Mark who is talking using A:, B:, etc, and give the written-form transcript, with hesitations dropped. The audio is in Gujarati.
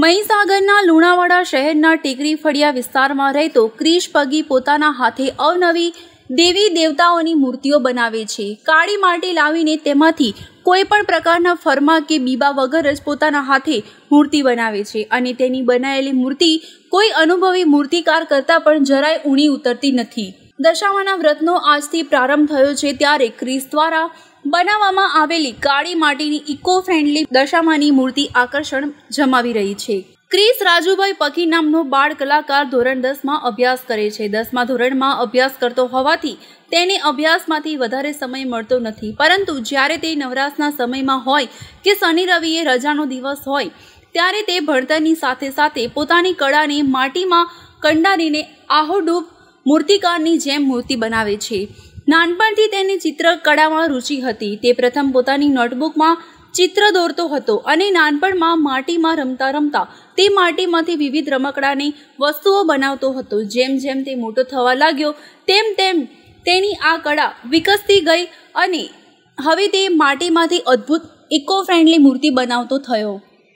A: મહીસાગરના લુણાવાડા શહેરના ટેકરી ફળિયા વિસ્તારમાં રહેતો ક્રિશ પગી પોતાના હાથે અવનવી દેવી દેવતાઓની મૂર્તિઓ બનાવે છે. કાળી માટી લાવીને તેમાંથી કોઈ પણ પ્રકારના ફરમા કે બીબા વગર જ પોતાના હાથે મૂર્તિ બનાવે છે અને તેની બનાવેલી મૂર્તિ કોઈ અનુભવી મૂર્તિકાર કરતાં પણ જરાય ઊણી ઉતરતી નથી. દશામાના વ્રતનો આજથી પ્રારંભ થયો છે ત્યારે ક્રિશ દ્વારા બનાવવામાં આવેલી કાળી માટીની ઇકો ફ્રેન્ડલી દશામાની મૂર્તિ આકર્ષણ જમાવી રહી છે. ક્રિશ રાજુભાઈ પકી નામનો બાળ કલાકાર ધોરણ 10માં અભ્યાસ કરે છે. 10મા ધોરણમાં અભ્યાસ કરતો હોવાથી તેને અભ્યાસમાંથી વધારે સમય મળતો નથી, પરંતુ જ્યારે તે નવરાશના સમયમાં હોય કે શનિ રવિએ રજાનો દિવસ હોય ત્યારે તે ભણતરની સાથે સાથે પોતાની કળાને માટીમાં કંડારીને આહોડૂબ મૂર્તિકારની જેમ મૂર્તિ બનાવે છે. નાનપણથી તેને ચિત્રકળામાં રુચિ હતી. તે પ્રથમ પોતાની નોટબુકમાં ચિત્ર દોરતો હતો અને નાનપણમાં માટીમાં રમતા રમતા તે માટીમાંથી વિવિધ રમકડાની વસ્તુઓ બનાવતો હતો. જેમ જેમ તે મોટો થવા લાગ્યો તેમ તેમ તેની આ કળા વિકસતી ગઈ અને હવે તે માટીમાંથી અદ્ભુત ઇકો ફ્રેન્ડલી મૂર્તિ બનાવતો થયો.